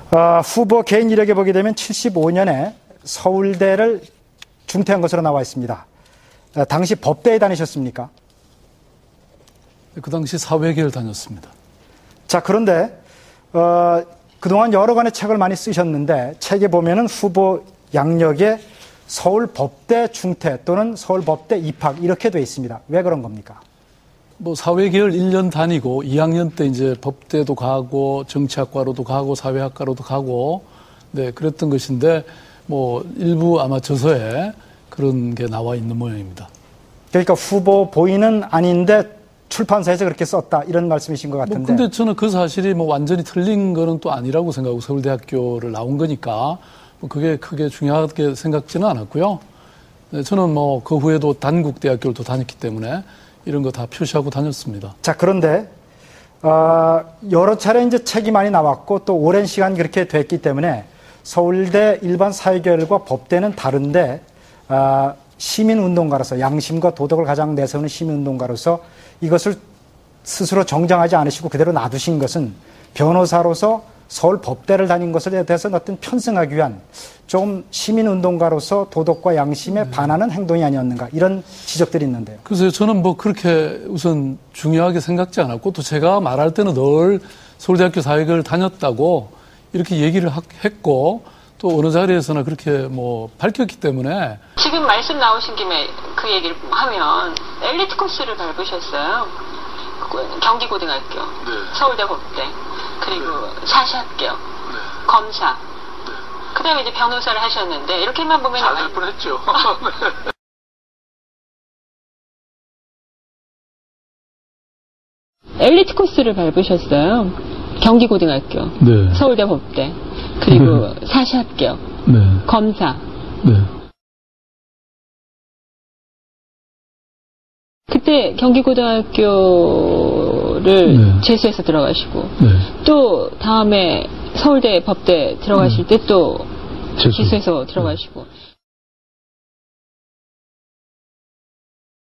후보 개인 이력에 보게 되면 75년에 서울대를 중퇴한 것으로 나와 있습니다. 당시 법대에 다니셨습니까? 그 당시 사회계를 다녔습니다. 자, 그런데 그동안 여러 권의 책을 많이 쓰셨는데 책에 보면은 후보 양력에 서울법대 중퇴 또는 서울법대 입학 이렇게 돼 있습니다. 왜 그런 겁니까? 뭐 사회계열 1년 다니고 2학년 때 이제 법대도 가고 정치학과로도 가고 사회학과로도 가고 네, 그랬던 것인데 뭐 일부 아마 저서에 그런 게 나와 있는 모양입니다. 그러니까 후보 보이는 아닌데 출판사에서 그렇게 썼다 이런 말씀이신 것 같은데. 근데 저는 그 사실이 뭐 완전히 틀린 거는 또 아니라고 생각하고 서울대학교를 나온 거니까 뭐 그게 크게 중요하게 생각지는 않았고요. 네, 저는 뭐 그 후에도 단국대학교를 또 다녔기 때문에 이런 거 다 표시하고 다녔습니다. 자, 그런데 여러 차례 이제 책이 많이 나왔고 또 오랜 시간 그렇게 됐기 때문에 서울대 일반 사회계열과 법대는 다른데 시민운동가로서 양심과 도덕을 가장 내세우는 시민운동가로서 이것을 스스로 정정하지 않으시고 그대로 놔두신 것은 변호사로서 서울 법대를 다닌 것에 대해서 어떤 편승하기 위한 좀 시민운동가로서 도덕과 양심에 반하는 행동이 아니었는가 이런 지적들이 있는데요. 그래서 저는 뭐 그렇게 우선 중요하게 생각지 않았고 또 제가 말할 때는 늘 서울대학교 사회계를 다녔다고 이렇게 얘기를 했고 또 어느 자리에서나 그렇게 뭐 밝혔기 때문에 지금 말씀 나오신 김에 그 얘기를 하면 엘리트 코스를 밟으셨어요. 경기고등학교, 네. 서울대 법대, 그리고 네. 사시학교, 네. 검사, 네. 그 다음에 이제 변호사를 하셨는데 이렇게만 보면 잘 될 뻔했죠. 엘리트 코스를 밟으셨어요. 경기고등학교, 네. 서울대 법대, 그리고 네. 사시학교, 네. 검사. 네. 그때 경기고등학교를 네. 재수해서 들어가시고 네. 또 다음에 서울대 법대 들어가실 때 또 재수해서 들어가시고